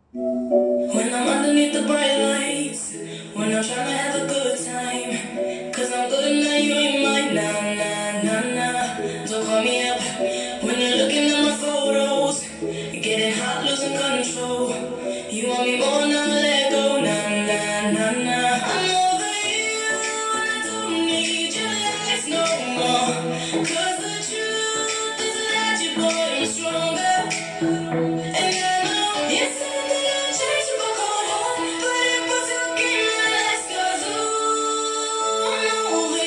When I'm underneath the bright lights, when I'm trying to have a good time, cause I'm good now, you ain't mine, nah, nah, nah, nah. Don't call me up when you're looking at my photos, getting hot, losing control. You want me more, now let go, nah, nah, nah, nah. I'm over you, and I don't need your lies no more, cause the truth is that you, boy, I'm stronger. And I know you said that I'd change to a cold heart, but it was your game that last, cause ooh, I'm over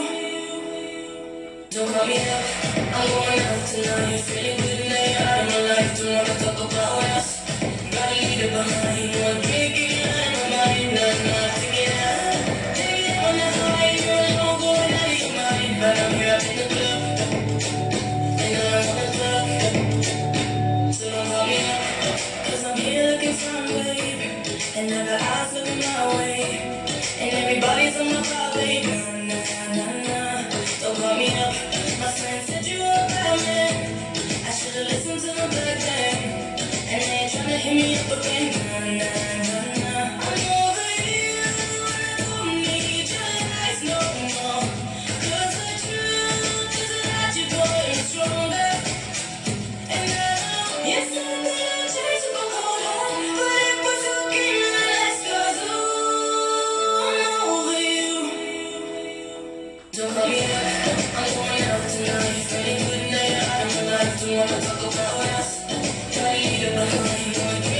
you. Don't call me up, I'm going out tonight. Feeling good now, you're out of my life. Don't wanna talk about us, gotta leave it behind. One drink and you're out of my mind. Nah, nah, take it out. Take it on the high, you're alone, going out of your mind. But I'm here up in the club, and I wanna talk. So don't call me up, cause I'm here looking fine, babe. And now the eyes looking my way, and everybody's on my vibe, babe. Nah, nah, nah, nah. Don't call me up, my friend said you were a bad man. I should've listened to them back then, and they ain't tryna hit me up again. Nah, nah, nah, nah. I'm over you, and I don't need your lies no more, cause the truth is that you, boy, I'm stronger. And I know you said that I'd change to a cold heart, but it was your game that last, cause ooh, I'm over you. Don't call me up, I'm going out tonight. Feeling good now, you're out of my life. Don't wanna talk about us, try to leave it behind.